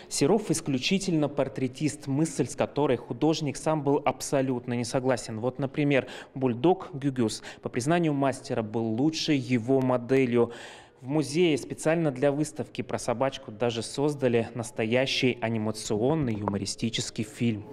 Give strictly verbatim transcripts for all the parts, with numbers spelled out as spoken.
Серов исключительно портретист, мысль с которой художник сам был абсолютно не согласен. Вот, например, бульдог Гюгюс, по признанию мастера, был лучшей его моделью. В музее специально для выставки про собачку даже создали настоящий анимационный юмористический фильм.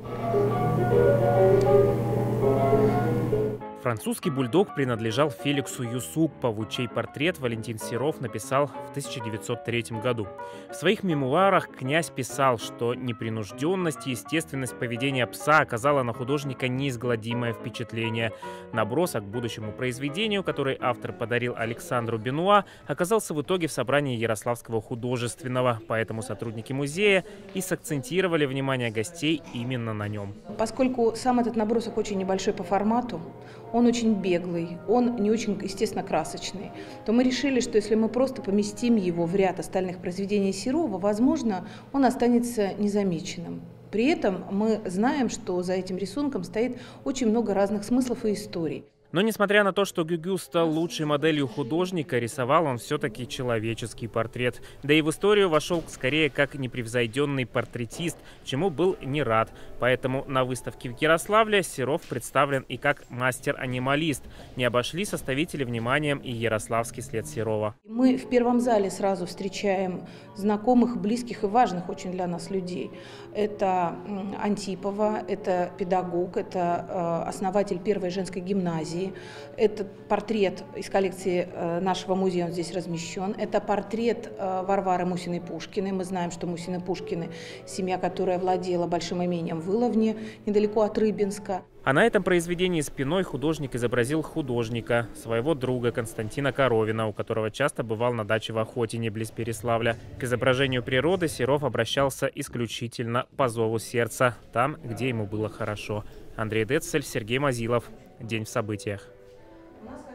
Французский бульдог принадлежал Феликсу Юсупову, чей портрет Валентин Серов написал в тысяча девятьсот третьем году. В своих мемуарах князь писал, что непринужденность и естественность поведения пса оказала на художника неизгладимое впечатление. Набросок к будущему произведению, который автор подарил Александру Бенуа, оказался в итоге в собрании Ярославского художественного, поэтому сотрудники музея и сакцентировали внимание гостей именно на нем. Поскольку сам этот набросок очень небольшой по формату, он очень беглый, он не очень, естественно, красочный, то мы решили, что если мы просто поместим его в ряд остальных произведений Серова, возможно, он останется незамеченным. При этом мы знаем, что за этим рисунком стоит очень много разных смыслов и историй. Но несмотря на то, что Гюгюс стал лучшей моделью художника, рисовал он все-таки человеческий портрет. Да и в историю вошел скорее как непревзойденный портретист, чему был не рад. Поэтому на выставке в Ярославле Серов представлен и как мастер-анималист. Не обошли составители вниманием и ярославский след Серова. Мы в первом зале сразу встречаем знакомых, близких и важных очень для нас людей. Это Антипова, это педагог, это основатель первой женской гимназии. Этот портрет из коллекции нашего музея, он здесь размещен. Это портрет Варвары Мусиной-Пушкиной. Мы знаем, что Мусины-Пушкины – семья, которая владела большим имением в Иловне, недалеко от Рыбинска. А на этом произведении спиной художник изобразил художника, своего друга Константина Коровина, у которого часто бывал на даче в Охотине, близ Переславля. К изображению природы Серов обращался исключительно по зову сердца, там, где ему было хорошо. Андрей Децель, Сергей Мазилов. День в событиях.